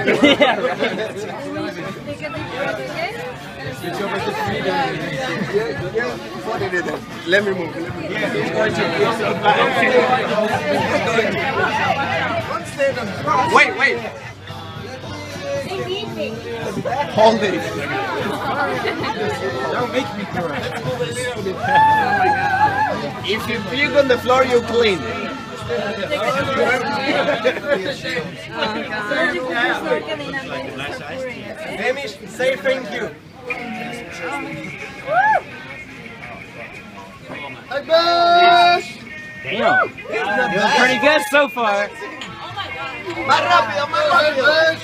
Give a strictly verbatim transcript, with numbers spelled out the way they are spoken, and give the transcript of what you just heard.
Yeah, right. Take a deep breath again. Let me move. Let me move. Wait, wait. Hold it. Don't make me cry. If you puke on the floor, you clean. Finish, say thank you. Damn. Doing pretty good so far. Más rápido, más rápido.